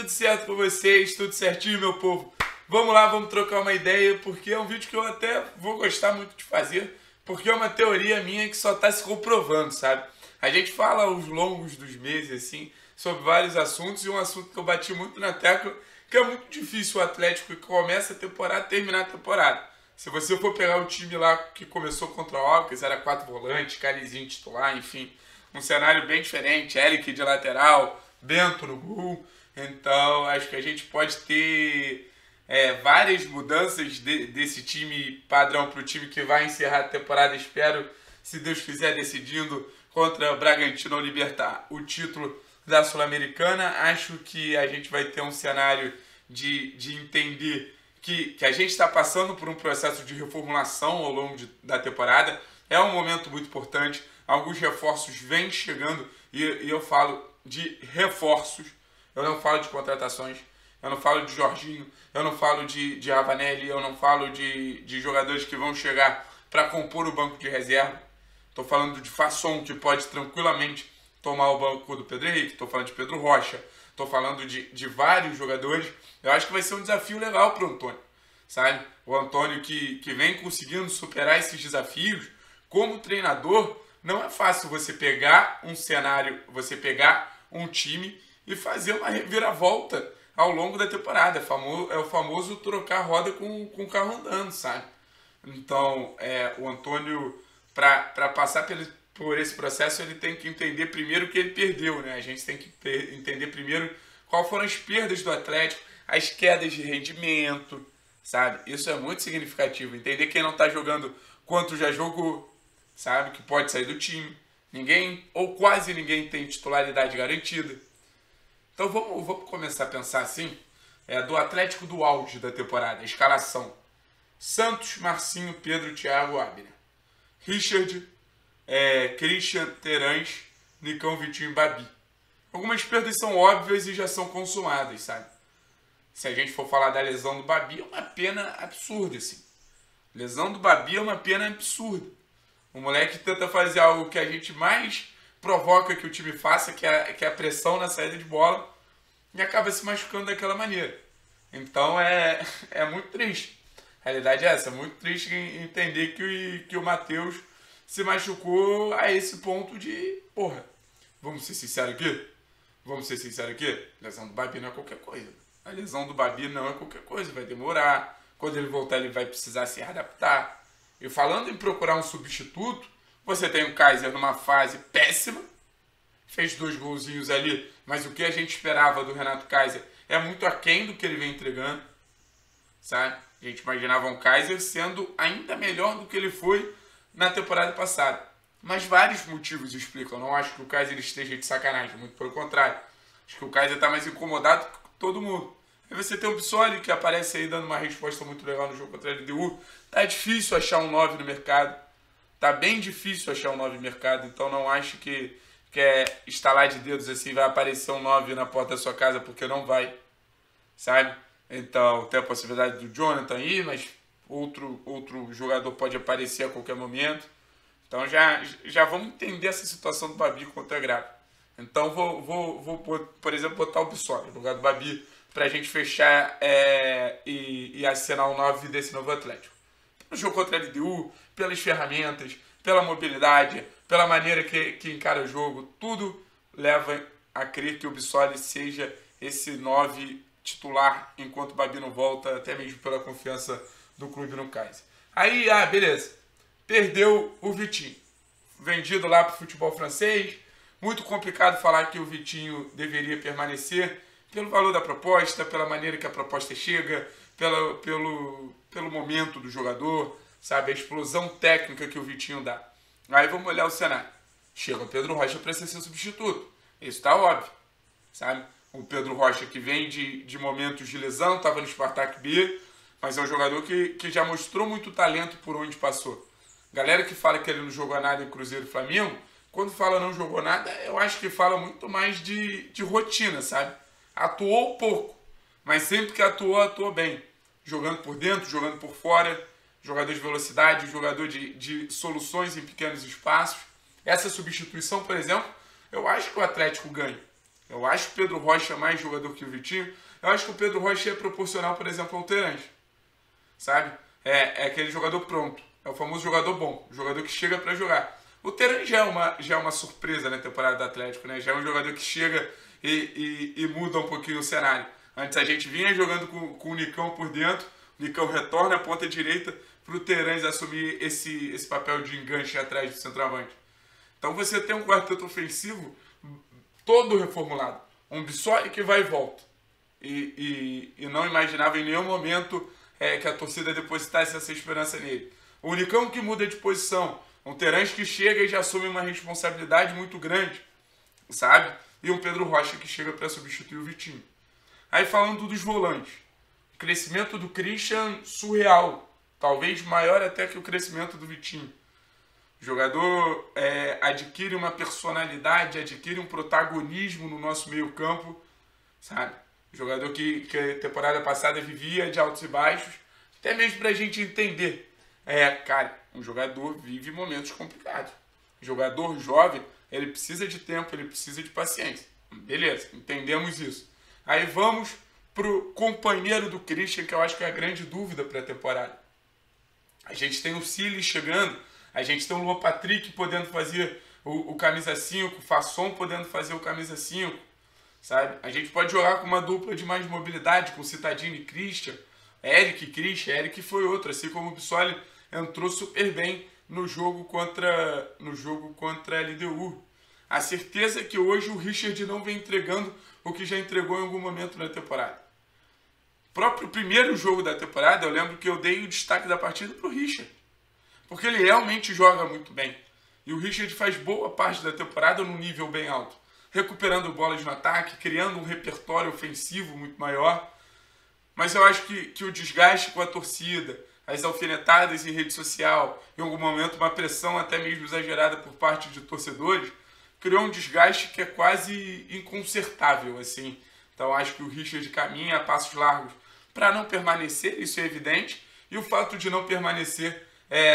tudo certo com vocês? Tudo certinho, meu povo? Vamos lá, vamos trocar uma ideia, porque é um vídeo que eu até vou gostar muito de fazer, porque é uma teoria minha que só está se comprovando, sabe? A gente fala aos longos dos meses, assim, sobre vários assuntos, e um assunto que eu bati muito na tecla, que é muito difícil o Atlético que começa a temporada terminar a temporada. Se você for pegar o time lá que começou contra o Alcas, era 4 volantes, Carizinho titular, enfim, um cenário bem diferente, Eric de lateral, Bento no gol. Então, acho que a gente pode ter várias mudanças desse time padrão para o time que vai encerrar a temporada, espero, se Deus quiser, decidindo contra o Bragantino ao libertar o título da Sul-Americana. Acho que a gente vai ter um cenário de entender que a gente está passando por um processo de reformulação ao longo da temporada. É um momento muito importante, alguns reforços vêm chegando e eu falo de reforços, eu não falo de contratações, eu não falo de Jorginho, eu não falo de Ravanelli, eu não falo de jogadores que vão chegar para compor o banco de reserva. Estou falando de Fasson, que pode tranquilamente tomar o banco do Pedro Henrique, estou falando de Pedro Rocha, estou falando de vários jogadores. Eu acho que vai ser um desafio legal para o Antônio, sabe? O Antônio que vem conseguindo superar esses desafios como treinador. Não é fácil você pegar um cenário, você pegar um time e fazer uma reviravolta ao longo da temporada. É o famoso trocar a roda com o carro andando, sabe? Então, o Antônio, para passar por esse processo, ele tem que entender primeiro o que ele perdeu, né? A gente tem que entender primeiro quais foram as perdas do Atlético, as quedas de rendimento, sabe? Isso é muito significativo. Entender quem não está jogando quanto já jogou, sabe? Que pode sair do time. Ninguém, ou quase ninguém, tem titularidade garantida. Então vamos começar a pensar assim, do Atlético do auge da temporada, escalação: Santos, Marcinho, Pedro, Thiago, Abner, Richard, Christian, Terãs, Nicão, Vitinho e Babi. Algumas perdas são óbvias e já são consumadas, sabe? Se a gente for falar da lesão do Babi, é uma pena absurda, assim. Lesão do Babi é uma pena absurda. O moleque tenta fazer algo que a gente mais provoca que o time faça, que é a pressão na saída de bola, e acaba se machucando daquela maneira. Então é muito triste. A realidade é essa, é muito triste entender que o Matheus se machucou a esse ponto de, porra, vamos ser sinceros aqui? Vamos ser sinceros aqui? A lesão do Babi não é qualquer coisa. A lesão do Babi não é qualquer coisa, vai demorar. Quando ele voltar, ele vai precisar se adaptar. E falando em procurar um substituto, você tem o Kaiser numa fase péssima, fez 2 golzinhos ali, mas o que a gente esperava do Renato Kaiser é muito aquém do que ele vem entregando, sabe? A gente imaginava um Kaiser sendo ainda melhor do que ele foi na temporada passada. Mas vários motivos explicam. Não acho que o Kaiser esteja de sacanagem, muito pelo contrário. Acho que o Kaiser está mais incomodado que todo mundo. Aí você tem o Bissoli, que aparece aí dando uma resposta muito legal no jogo contra a LDU. Tá difícil achar um 9 no mercado. Tá bem difícil achar um 9 no mercado. Então não acho que estalar de dedos assim vai aparecer um 9 na porta da sua casa, porque não vai, sabe? Então tem a possibilidade do Jonathan aí, mas outro jogador pode aparecer a qualquer momento. Então já vamos entender essa situação do Babi quanto é grave. Então vou por exemplo, botar o Bissoli no lugar do Babi pra gente fechar e assinar o 9 desse novo Atlético. No jogo contra a LDU, pelas ferramentas, pela mobilidade, pela maneira que encara o jogo, tudo leva a crer que o Bissoli seja esse 9 titular enquanto o Babi não volta, até mesmo pela confiança do clube no Kaiser. Aí, beleza. Perdeu o Vitinho. Vendido lá para o futebol francês. Muito complicado falar que o Vitinho deveria permanecer pelo valor da proposta, pela maneira que a proposta chega, pelo momento do jogador, sabe? A explosão técnica que o Vitinho dá. Aí vamos olhar o cenário. Chega o Pedro Rocha para ser seu substituto. Isso está óbvio, sabe? O Pedro Rocha que vem de momentos de lesão, estava no Spartak B, mas é um jogador que já mostrou muito talento por onde passou. Galera que fala que ele não jogou nada em Cruzeiro e Flamengo, quando fala não jogou nada, eu acho que fala muito mais de rotina, sabe? Atuou pouco, mas sempre que atuou bem. Jogando por dentro, jogando por fora, jogador de velocidade, jogador de soluções em pequenos espaços. Essa substituição, por exemplo, eu acho que o Atlético ganha. Eu acho o Pedro Rocha mais jogador que o Vitinho. Eu acho que o Pedro Rocha é proporcional, por exemplo, ao Terãs. Sabe? É aquele jogador pronto. É o famoso jogador bom. O jogador que chega para jogar. O Terãs já é uma surpresa na temporada do Atlético, né? Já é um jogador que chega e muda um pouquinho o cenário. Antes a gente vinha jogando com o Nicão por dentro. O Nicão retorna à ponta direita para o Terãs assumir esse papel de enganche atrás do centroavante. Então você tem um quarteto ofensivo todo reformulado. Um Bissoli que vai e volta. E não imaginava em nenhum momento que a torcida depositasse essa esperança nele. O Nicão que muda de posição. Um Terãs que chega e já assume uma responsabilidade muito grande, sabe? E um Pedro Rocha que chega para substituir o Vitinho. Aí falando dos volantes. O crescimento do Christian surreal. Talvez maior até que o crescimento do Vitinho. O jogador adquire uma personalidade, adquire um protagonismo no nosso meio campo, sabe? O jogador que a temporada passada vivia de altos e baixos, até mesmo para a gente entender. Cara, um jogador vive momentos complicados. O jogador jovem, ele precisa de tempo, ele precisa de paciência. Beleza, entendemos isso. Aí vamos pro companheiro do Christian, que eu acho que é a grande dúvida para a temporada. A gente tem o Silas chegando, a gente tem o Luan Patrick podendo fazer o camisa 5, o Fasson podendo fazer o camisa 5, sabe? A gente pode jogar com uma dupla de mais mobilidade, com Citadini e Christian, Eric e Christian. Eric foi outro, assim como o Bissoli entrou super bem no jogo contra a LDU. A certeza é que hoje o Richard não vem entregando o que já entregou em algum momento na temporada. O próprio primeiro jogo da temporada, eu lembro que eu dei o destaque da partida para o Richard. Porque ele realmente joga muito bem. E o Richard faz boa parte da temporada num nível bem alto. Recuperando bolas no ataque, criando um repertório ofensivo muito maior. Mas eu acho que o desgaste com a torcida, as alfinetadas em rede social, em algum momento uma pressão até mesmo exagerada por parte de torcedores, criou um desgaste que é quase inconsertável, assim. Então acho que o Richard caminha a passos largos para não permanecer, isso é evidente, e o fato de não permanecer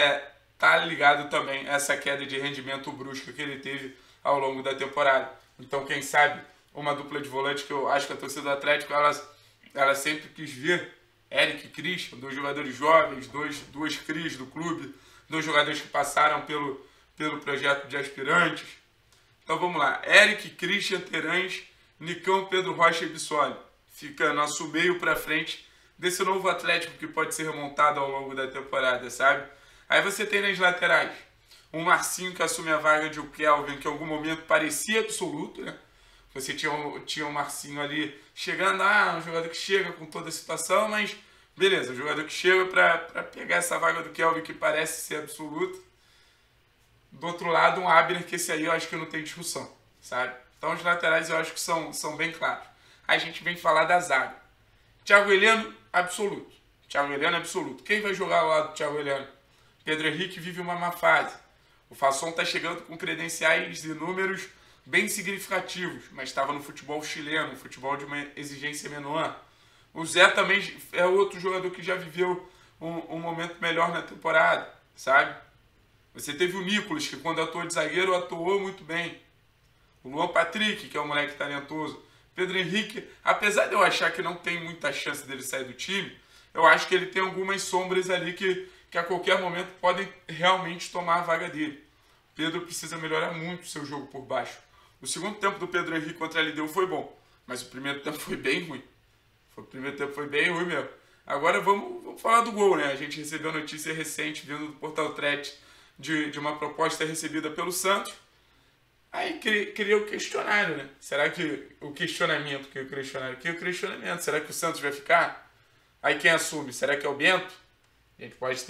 tá ligado também a essa queda de rendimento brusca que ele teve ao longo da temporada. Então, quem sabe, uma dupla de volante que eu acho que a torcida do Atlético ela sempre quis ver, Eric e Christian, dois jogadores jovens, duas crias do clube, dois jogadores que passaram pelo projeto de aspirantes. Então vamos lá, Eric, Christian, Terãs, Nicão, Pedro Rocha e Bissoli. Fica nosso meio para frente desse novo Atlético que pode ser remontado ao longo da temporada, sabe? Aí você tem nas laterais um Marcinho que assume a vaga de o Kelvin, que em algum momento parecia absoluto, né? Você tinha um Marcinho ali chegando, um jogador que chega com toda a situação, mas beleza, o jogador que chega para pegar essa vaga do Kelvin que parece ser absoluto. Do outro lado, um Abner, que esse aí eu acho que não tem discussão, sabe? Então os laterais eu acho que são bem claros. Aí a gente vem falar da zaga. Thiago Heleno, absoluto. Thiago Heleno, absoluto. Quem vai jogar ao lado do Thiago Heleno? Pedro Henrique vive uma má fase. O Fasson está chegando com credenciais e números bem significativos, mas estava no futebol chileno, futebol de uma exigência menor. O Zé também é outro jogador que já viveu um momento melhor na temporada, sabe? Você teve o Nicolas, que quando atuou de zagueiro, atuou muito bem. O Luan Patrick, que é um moleque talentoso. Pedro Henrique, apesar de eu achar que não tem muita chance dele sair do time, eu acho que ele tem algumas sombras ali que a qualquer momento podem realmente tomar a vaga dele. O Pedro precisa melhorar muito o seu jogo por baixo. O segundo tempo do Pedro Henrique contra a LDU foi bom, mas o primeiro tempo foi bem ruim. O primeiro tempo foi bem ruim mesmo. Agora vamos falar do gol, né? A gente recebeu notícia recente, vindo do Portal Thread, de uma proposta recebida pelo Santos. Aí cria o questionário, né? Será que o questionamento, que o questionamento, será que o Santos vai ficar? Aí quem assume? Será que é o Bento? A gente pode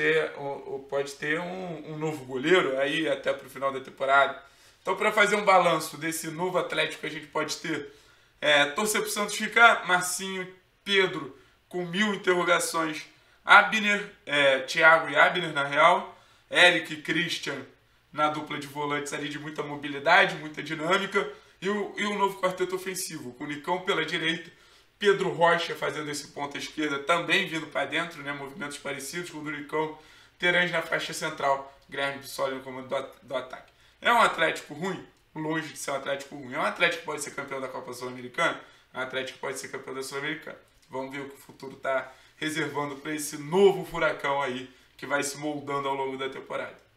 ter um novo goleiro aí até para o final da temporada. Então, para fazer um balanço desse novo Atlético que a gente pode ter, torcer para o Santos ficar, Marcinho, Pedro, com 1000 interrogações, Abner, Thiago e Abner, na real, Eric e Christian na dupla de volantes ali de muita mobilidade, muita dinâmica, e o novo quarteto ofensivo, com o Nicão pela direita, Pedro Rocha fazendo esse ponta esquerda, também vindo para dentro, né, movimentos parecidos com o do Nicão, Terãs na faixa central, Guilherme Bissoli no comando do ataque. É um Atlético ruim? longe de ser um Atlético ruim. É um Atlético que pode ser campeão da Copa Sul-Americana, é um Atlético que pode ser campeão da Sul-Americana. Vamos ver o que o futuro está reservando para esse novo furacão aí, que vai se moldando ao longo da temporada.